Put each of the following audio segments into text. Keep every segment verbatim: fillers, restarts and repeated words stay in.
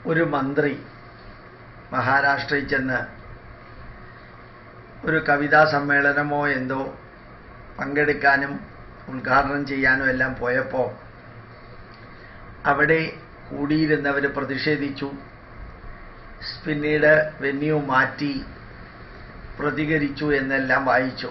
ഒരു മന്ത്രി മഹാരാഷ്ട്രയിൽ ചെന്ന് ഒരു കവിതാ സമ്മേളനമോ എന്തോ പങ്കെടുക്കാനും ഉദ്ഘാടനം ചെയ്യാനും എല്ലാം പോയപ്പോൾ അവിടെ കൂടിയിരുന്നവർ പ്രതിഷേധിച്ചു. പിന്നീട് വെന്യൂ മാറ്റി പ്രതികരിച്ചു എന്നെല്ലാം വായിച്ചു.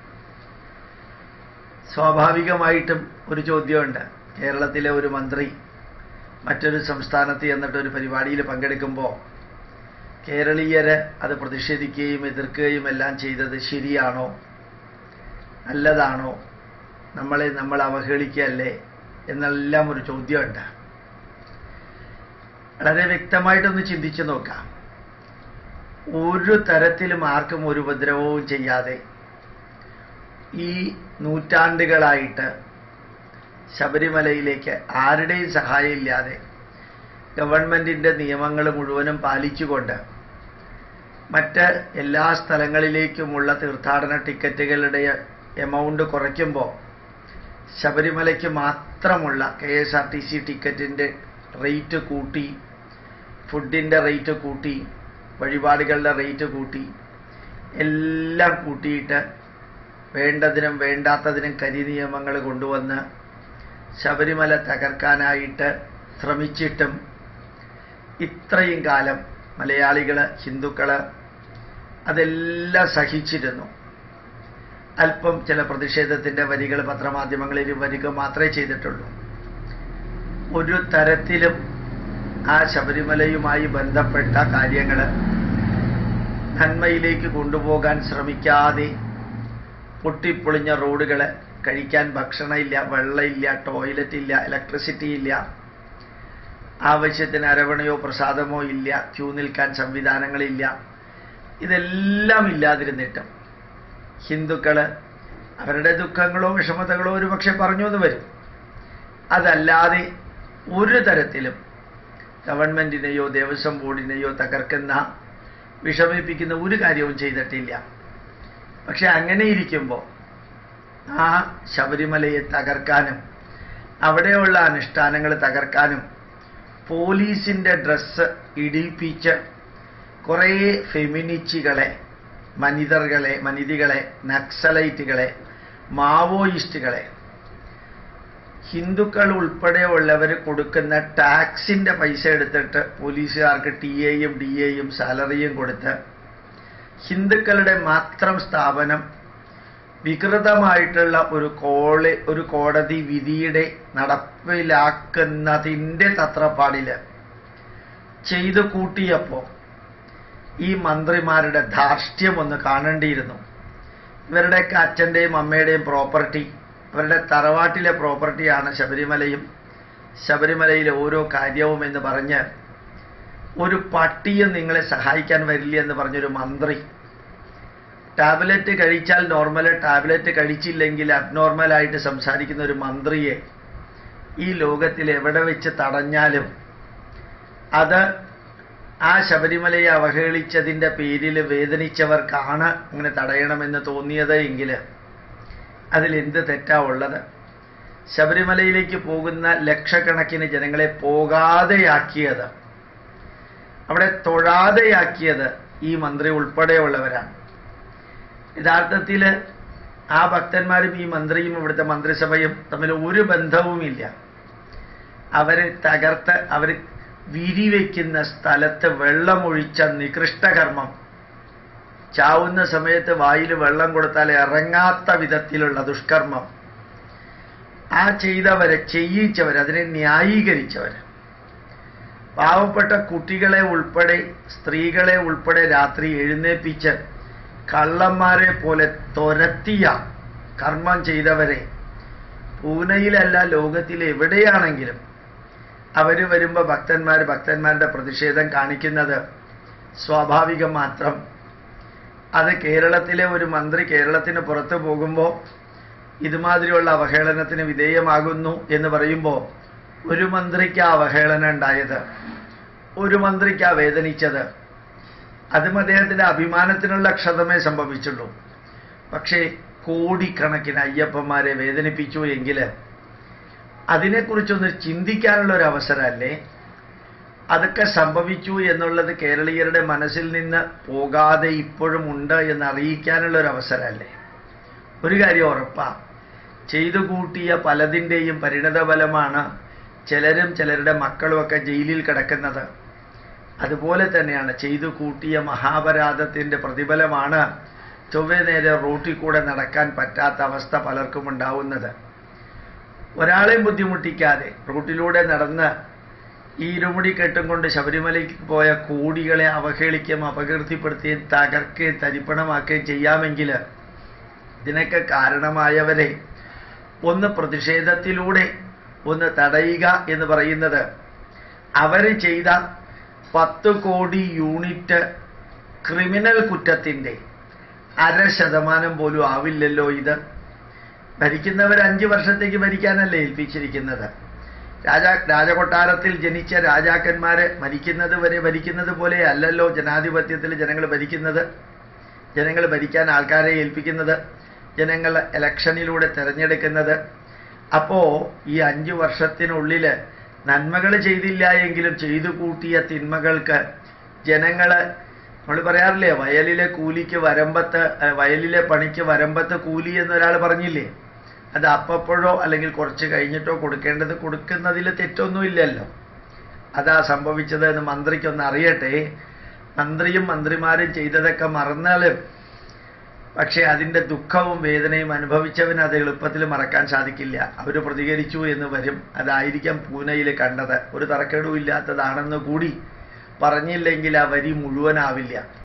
സ്വാഭാവികമായിട്ടും ഒരു ചോദ്യമുണ്ട്. കേരളത്തിലെ ഒരു മന്ത്രി മറ്റൊരു സംസ്ഥാനത്ത് ചെന്നിട്ട് ഒരു പരിപാടിയിൽ പങ്കെടുക്കുമ്പോൾ കേരളീയര് അത് പ്രതിഷേധിക്കുകയും എതിർക്കുകയും എല്ലാം ചെയ്തത് ശരിയാണോ, നല്ലതാണോ, നമ്മളെ നമ്മൾ അവഹേളിക്കുകയല്ലേ എന്നെല്ലാം ഒരു ചോദ്യമുണ്ട്. വളരെ വ്യക്തമായിട്ടൊന്ന് ചിന്തിച്ചു നോക്കാം. ഒരു തരത്തിലും ആർക്കും ഒരു ഉപദ്രവവും ചെയ്യാതെ ഈ നൂറ്റാണ്ടുകളായിട്ട് ശബരിമലയിലേക്ക് ആരുടെയും സഹായമില്ലാതെ ഗവൺമെൻറ്റിൻ്റെ നിയമങ്ങൾ മുഴുവനും പാലിച്ചുകൊണ്ട് മറ്റ് എല്ലാ സ്ഥലങ്ങളിലേക്കുമുള്ള തീർത്ഥാടന ടിക്കറ്റുകളുടെ എമൗണ്ട് കുറയ്ക്കുമ്പോൾ ശബരിമലയ്ക്ക് മാത്രമുള്ള K S R T C ടിക്കറ്റിൻ്റെ റേറ്റ് കൂട്ടി, ഫുഡിൻ്റെ റേറ്റ് കൂട്ടി, വഴിപാടുകളുടെ റേറ്റ് കൂട്ടി, എല്ലാം കൂട്ടിയിട്ട് വേണ്ടതിനും വേണ്ടാത്തതിനും കരി നിയമങ്ങൾ കൊണ്ടുവന്ന് ശബരിമല തകർക്കാനായിട്ട് ശ്രമിച്ചിട്ടും ഇത്രയും കാലം മലയാളികൾ, ഹിന്ദുക്കൾ അതെല്ലാം സഹിച്ചിരുന്നു. അല്പം ചില പ്രതിഷേധത്തിൻ്റെ വരികൾ പത്രമാധ്യമങ്ങളിൽ വരിക മാത്രമേ ചെയ്തിട്ടുള്ളൂ. ഒരു തരത്തിലും ആ ശബരിമലയുമായി ബന്ധപ്പെട്ട കാര്യങ്ങൾ നന്മയിലേക്ക് കൊണ്ടുപോകാൻ ശ്രമിക്കാതെ പൊട്ടിപ്പൊളിഞ്ഞ റോഡുകൾ, കഴിക്കാൻ ഭക്ഷണമില്ല, വെള്ളമില്ല, ടോയ്ലറ്റ് ഇല്ല, ഇലക്ട്രിസിറ്റി ഇല്ല, ആവശ്യത്തിന് അരവണയോ പ്രസാദമോ ഇല്ല, ക്യൂ നിൽക്കാൻ സംവിധാനങ്ങളില്ല, ഇതെല്ലാം ഇല്ലാതിരുന്നിട്ടും ഹിന്ദുക്കൾ അവരുടെ ദുഃഖങ്ങളോ വിഷമതകളോ ഒരു പക്ഷെ പറഞ്ഞു എന്ന് വരും. അതല്ലാതെ ഒരു തരത്തിലും ഗവൺമെൻറ്റിനെയോ ദേവസ്വം ബോർഡിനെയോ തകർക്കുന്ന, വിഷമിപ്പിക്കുന്ന ഒരു കാര്യവും ചെയ്തിട്ടില്ല. പക്ഷെ അങ്ങനെ ഇരിക്കുമ്പോൾ ആ ശബരിമലയെ തകർക്കാനും അവിടെയുള്ള അനുഷ്ഠാനങ്ങൾ തകർക്കാനും പോലീസിൻ്റെ ഡ്രസ്സ് ഇടിപ്പിച്ച് കുറേ ഫെമിനിസ്റ്റുകളെ, മനിതകളെ മനിതികളെ നക്സലൈറ്റുകളെ, മാവോയിസ്റ്റുകളെ, ഹിന്ദുക്കൾ ഉൾപ്പെടെയുള്ളവർ കൊടുക്കുന്ന ടാക്സിൻ്റെ പൈസ എടുത്തിട്ട് പോലീസുകാർക്ക് ടി എയും ഡി എയും സാലറിയും കൊടുത്ത് ഹിന്ദുക്കളുടെ മാത്രം സ്ഥാപനം വികൃതമായിട്ടുള്ള ഒരു കോളെ ഒരു കോടതി വിധിയുടെ നടപ്പിലാക്കുന്നതിൻ്റെ തത്രപ്പാടിൽ ചെയ്തു കൂട്ടിയപ്പോൾ ഈ മന്ത്രിമാരുടെ ധാർഷ്ട്യം ഒന്ന് കാണേണ്ടിയിരുന്നു. ഇവരുടെയൊക്കെ അച്ഛൻ്റെയും അമ്മയുടെയും പ്രോപ്പർട്ടി, അവരുടെ തറവാട്ടിലെ പ്രോപ്പർട്ടിയാണ് ശബരിമലയും, ശബരിമലയിലെ ഓരോ കാര്യവും എന്ന് പറഞ്ഞ് ഒരു പട്ടിയും നിങ്ങളെ സഹായിക്കാൻ വരില്ല എന്ന് പറഞ്ഞൊരു മന്ത്രി, ടാബ്ലറ്റ് കഴിച്ചാൽ നോർമൽ, ടാബ്ലറ്റ് കഴിച്ചില്ലെങ്കിൽ അബ്നോർമലായിട്ട് സംസാരിക്കുന്ന ഒരു മന്ത്രിയെ ഈ ലോകത്തിൽ എവിടെ വെച്ച് തടഞ്ഞാലും അത് ആ ശബരിമലയെ അവഹേളിച്ചതിൻ്റെ പേരിൽ വേദനിച്ചവർക്കാണ് അങ്ങനെ തടയണമെന്ന് തോന്നിയത് എങ്കിൽ അതിലെന്ത് തെറ്റാ ഉള്ളത്? ശബരിമലയിലേക്ക് പോകുന്ന ലക്ഷക്കണക്കിന് ജനങ്ങളെ പോകാതെയാക്കിയത്, അവിടെ തൊഴാതെയാക്കിയത് ഈ മന്ത്രി ഉൾപ്പെടെയുള്ളവരാണ്. യഥാർത്ഥത്തിൽ ആ ഭക്തന്മാരും ഈ മന്ത്രിയും ഇവിടുത്തെ മന്ത്രിസഭയും തമ്മിൽ ഒരു ബന്ധവുമില്ല. അവരെ തകർത്ത് അവർ വിരിവെക്കുന്ന സ്ഥലത്ത് വെള്ളമൊഴിച്ച നികൃഷ്ടകർമ്മം, ചാവുന്ന സമയത്ത് വായിൽ വെള്ളം കൊടുത്താൽ ഇറങ്ങാത്ത വിധത്തിലുള്ള ദുഷ്കർമ്മം, ആ ചെയ്തവരെ, ചെയ്യിച്ചവർ, അതിനെ ന്യായീകരിച്ചവർ, പാവപ്പെട്ട കുട്ടികളെ ഉൾപ്പെടെ സ്ത്രീകളെ ഉൾപ്പെടെ രാത്രി എഴുന്നേൽപ്പിച്ച് കള്ളന്മാരെ പോലെ തുരത്തിയ കർമ്മം ചെയ്തവരെ പൂനെയിലല്ല ലോകത്തിൽ എവിടെയാണെങ്കിലും അവർ വരുമ്പോൾ ഭക്തന്മാർ ഭക്തന്മാരുടെ പ്രതിഷേധം കാണിക്കുന്നത് സ്വാഭാവികം മാത്രം. അത് കേരളത്തിലെ ഒരു മന്ത്രി കേരളത്തിന് പുറത്ത് പോകുമ്പോൾ ഇതുമാതിരിയുള്ള അവഹേളനത്തിന് വിധേയമാകുന്നു എന്ന് പറയുമ്പോൾ ഒരു മന്ത്രിക്ക് ആ അവഹേളനം ഉണ്ടായത്, ഒരു മന്ത്രിക്ക് ആ വേദനിച്ചത്, അതും അദ്ദേഹത്തിൻ്റെ അഭിമാനത്തിനുള്ള ക്ഷതമേ സംഭവിച്ചുള്ളൂ. പക്ഷേ കോടിക്കണക്കിന് അയ്യപ്പന്മാരെ വേദനിപ്പിച്ചു എങ്കിൽ അതിനെക്കുറിച്ചൊന്ന് ചിന്തിക്കാനുള്ള ഒരു അവസരമല്ലേ? അതൊക്കെ സംഭവിച്ചു എന്നുള്ളത് കേരളീയരുടെ മനസ്സിൽ നിന്ന് പോകാതെ ഇപ്പോഴും ഉണ്ട് എന്ന് അറിയിക്കാനുള്ള ഒരു അവസരമല്ലേ? ഒരു കാര്യം ഉറപ്പാ, ചെയ്തു കൂട്ടിയ പലതിൻ്റെയും പരിണതഫലമാണ് ചിലരും ചിലരുടെ മക്കളുമൊക്കെ ജയിലിൽ കിടക്കുന്നത്. അതുപോലെ തന്നെയാണ് ചെയ്തു കൂട്ടിയ മഹാപരാധത്തിൻ്റെ പ്രതിഫലമാണ് ചൊവ്വേ നേരെ റോട്ടിൽ കൂടെ നടക്കാൻ പറ്റാത്ത അവസ്ഥ പലർക്കും ഉണ്ടാവുന്നത്. ഒരാളെയും ബുദ്ധിമുട്ടിക്കാതെ റോട്ടിലൂടെ നടന്ന് ഈ ഇരുമുടി കെട്ടും കൊണ്ട് ശബരിമലയ്ക്ക് പോയ കോടികളെ അവഹേളിക്കുകയും അപകീർത്തിപ്പെടുത്തുകയും തകർക്കുകയും തരിപ്പണമാക്കുകയും ചെയ്യാമെങ്കിൽ ഇതിനൊക്കെ കാരണമായവരെ ഒന്ന് പ്രതിഷേധത്തിലൂടെ ഒന്ന് തടയുക എന്ന് പറയുന്നത് അവർ ചെയ്ത പത്ത് കോടി യൂണിറ്റ് ക്രിമിനൽ കുറ്റത്തിൻ്റെ അര ശതമാനം പോലും ആവില്ലല്ലോ ഇത്. ഭരിക്കുന്നവർ അഞ്ച് വർഷത്തേക്ക് ഭരിക്കാനല്ലേ ഏൽപ്പിച്ചിരിക്കുന്നത്? രാജാ രാജകൊട്ടാരത്തിൽ ജനിച്ച രാജാക്കന്മാരെ മരിക്കുന്നത് വരെ ഭരിക്കുന്നത് പോലെ അല്ലല്ലോ ജനാധിപത്യത്തിൽ ജനങ്ങൾ ഭരിക്കുന്നത്. ജനങ്ങൾ ഭരിക്കാൻ ആൾക്കാരെ ഏൽപ്പിക്കുന്നത്, ജനങ്ങൾ ഇലക്ഷനിലൂടെ തിരഞ്ഞെടുക്കുന്നത്. അപ്പോൾ ഈ അഞ്ചു വർഷത്തിനുള്ളിൽ നന്മകൾ ചെയ്തില്ല എങ്കിലും ചെയ്തു കൂട്ടിയ തിന്മകൾക്ക് ജനങ്ങൾ, നമ്മൾ പറയാറില്ലേ, വയലിലെ കൂലിക്ക് വരമ്പത്ത് വയലിലെ പണിക്ക് വരമ്പത്ത് കൂലി എന്നൊരാൾ പറഞ്ഞില്ലേ? അത് അപ്പപ്പോഴോ അല്ലെങ്കിൽ കുറച്ച് കഴിഞ്ഞിട്ടോ കൊടുക്കേണ്ടത് കൊടുക്കുന്നതിൽ തെറ്റൊന്നുമില്ലല്ലോ. അതാ സംഭവിച്ചത് എന്ന് മന്ത്രിക്കൊന്ന് അറിയട്ടെ. മന്ത്രിയും മന്ത്രിമാരും ചെയ്തതൊക്കെ മറന്നാലും പക്ഷേ അതിൻ്റെ ദുഃഖവും വേദനയും അനുഭവിച്ചവന് അത് എളുപ്പത്തിൽ മറക്കാൻ സാധിക്കില്ല. അവർ പ്രതികരിച്ചു എന്ന് വരും. അതായിരിക്കാം പൂനെയിൽ കണ്ടത്. ഒരു തറക്കേടും ഇല്ലാത്തതാണെന്ന് കൂടി പറഞ്ഞില്ലെങ്കിൽ ആ വരി മുഴുവനാവില്ല.